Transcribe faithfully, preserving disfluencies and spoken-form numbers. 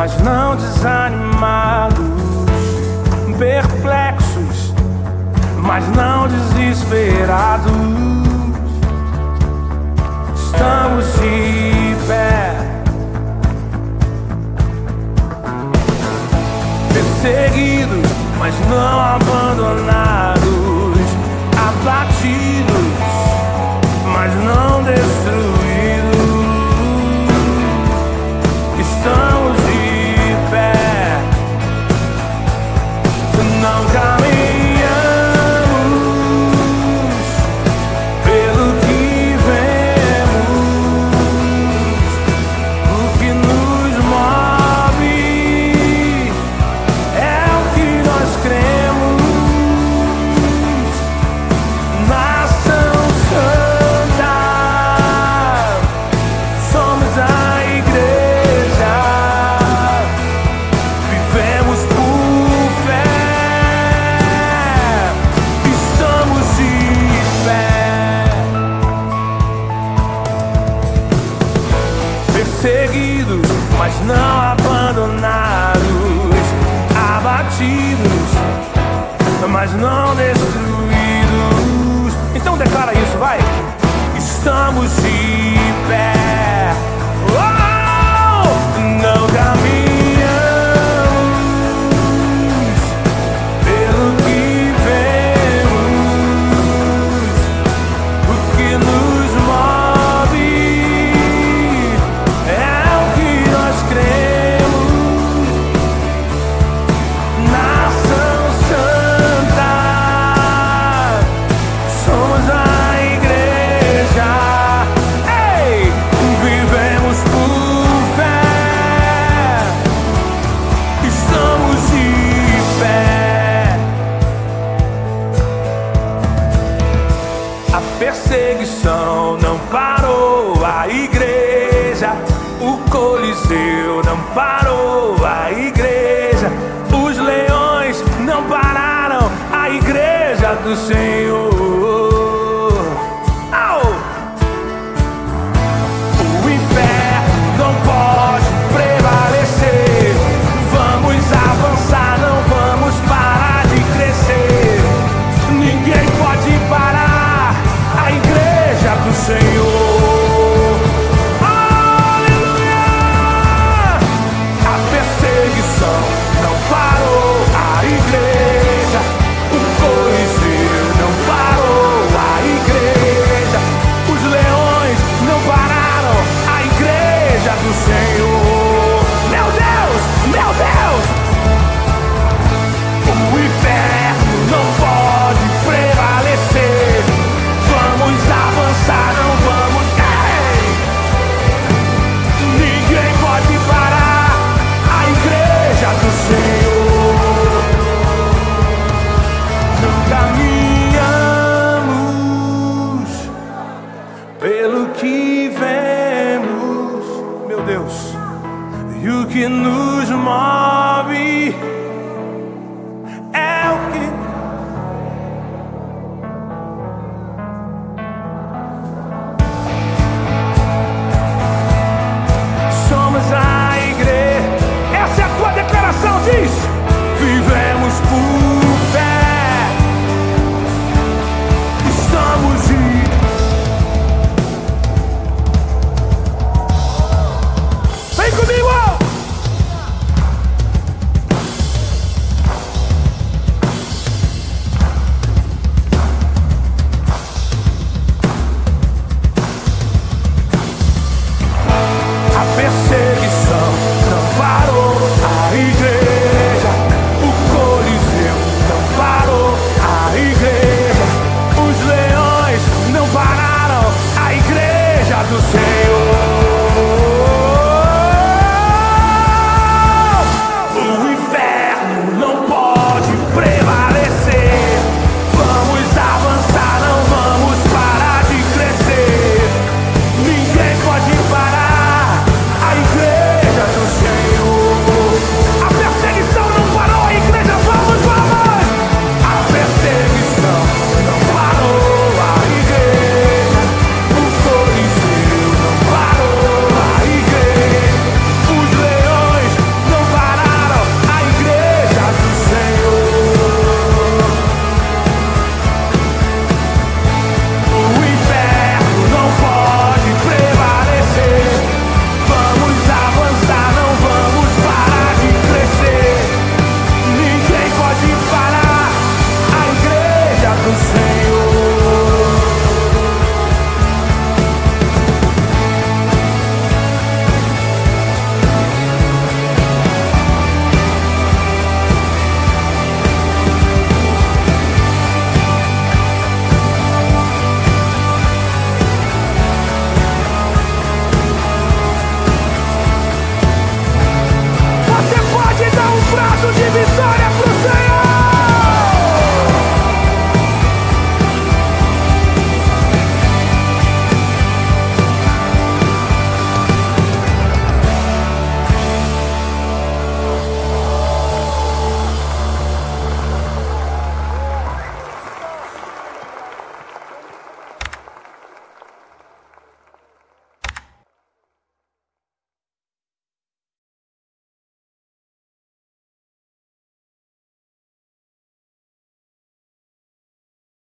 mas não desanimados, perplexos, mas não desesperados. Estamos de pé, perseguidos, mas não abandonados, abatidos, mas não destruídos. Estamos de pé, não caminhamos pelo que vemos, o que nos move é o que nós cremos. Nação Santa, somos a igreja, vivemos por fé, estamos de pé, perseguidos, mas não abandonados, abatidos, mas não destruídos. Então declara isso, vai! Estamos de pé, oh! Não caminhamos pelo que vemos, o que nos move é o que nós cremos. Nação Santa, somos a igreja, ei, vivemos por fé, estamos de pé. A perseguição não parou a igreja, o Coliseu não parou a igreja, os leões não pararam a igreja do Senhor.